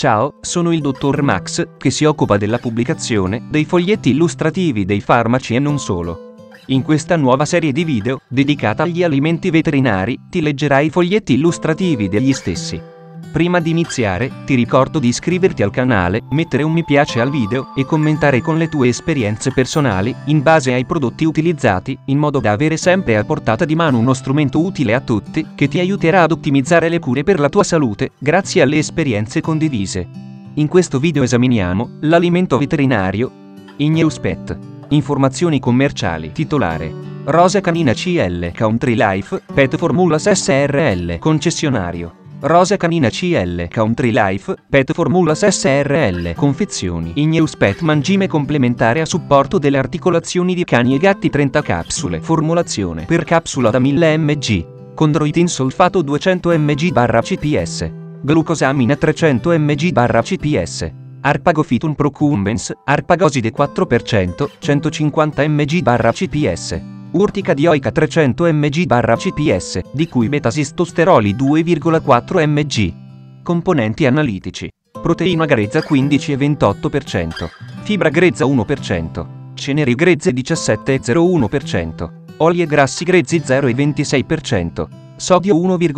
Ciao, sono il dottor Max, che si occupa della pubblicazione dei foglietti illustrativi dei farmaci e non solo. In questa nuova serie di video, dedicata agli alimenti veterinari, ti leggerai i foglietti illustrativi degli stessi. Prima di iniziare, ti ricordo di iscriverti al canale, mettere un mi piace al video e commentare con le tue esperienze personali, in base ai prodotti utilizzati, in modo da avere sempre a portata di mano uno strumento utile a tutti, che ti aiuterà ad ottimizzare le cure per la tua salute, grazie alle esperienze condivise. In questo video esaminiamo l'alimento veterinario Igneous Pet. Informazioni commerciali. Titolare: Rosa Canina CL Country Life, Pet Formulas SRL. Concessionario: Rosa Canina CL Country Life, Pet Formulas SRL. Confezioni: Igneous Pet mangime complementare a supporto delle articolazioni di cani e gatti, 30 capsule. Formulazione per capsula da 1000 mg. Chondroitin solfato 200 mg/CPS. Glucosamina 300 mg/CPS. Arpagofitum procumbens, arpagoside 4%, 150 mg/CPS. Urtica dioica 300 mg/CPS, di cui betasistosteroli 2,4 mg. Componenti analitici: proteina grezza 15 e 28%, fibra grezza 1%, ceneri grezze 17,01%, oli e grassi grezzi 0,26%, sodio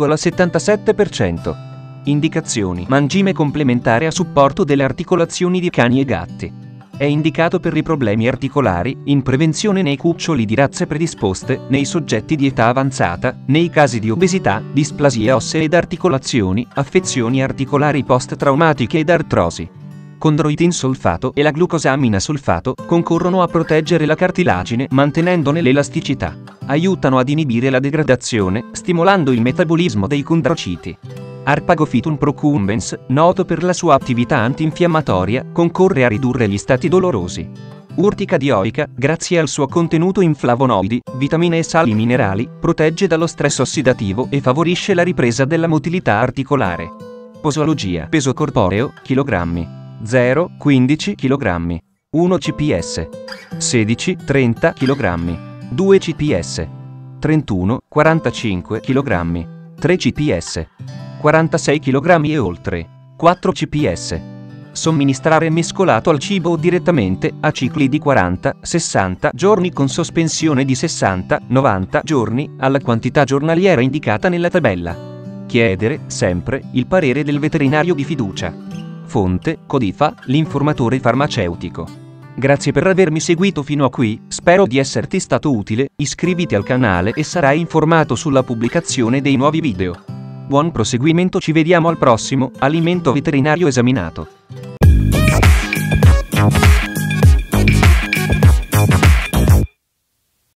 1,77%. Indicazioni: mangime complementare a supporto delle articolazioni di cani e gatti. È indicato per i problemi articolari, in prevenzione nei cuccioli di razze predisposte, nei soggetti di età avanzata, nei casi di obesità, displasie ossee ed articolazioni, affezioni articolari post-traumatiche ed artrosi. Chondroitin solfato e la glucosamina solfato concorrono a proteggere la cartilagine mantenendone l'elasticità. Aiutano ad inibire la degradazione, stimolando il metabolismo dei condrociti. Arpagofitum procumbens, noto per la sua attività antinfiammatoria, concorre a ridurre gli stati dolorosi. Urtica dioica, grazie al suo contenuto in flavonoidi, vitamine e sali minerali, protegge dallo stress ossidativo e favorisce la ripresa della motilità articolare. Posologia: peso corporeo, chilogrammi. 0, 15 kg. 1 CPS. 16, 30 kg. 2 CPS. 31, 45 kg. 3 CPS. 46 kg e oltre. 4 CPS. Somministrare mescolato al cibo o direttamente, a cicli di 40-60 giorni con sospensione di 60-90 giorni, alla quantità giornaliera indicata nella tabella. Chiedere, sempre, il parere del veterinario di fiducia. Fonte: Codifa, l'informatore farmaceutico. Grazie per avermi seguito fino a qui, spero di esserti stato utile, iscriviti al canale e sarai informato sulla pubblicazione dei nuovi video. Buon proseguimento, ci vediamo al prossimo alimento veterinario esaminato.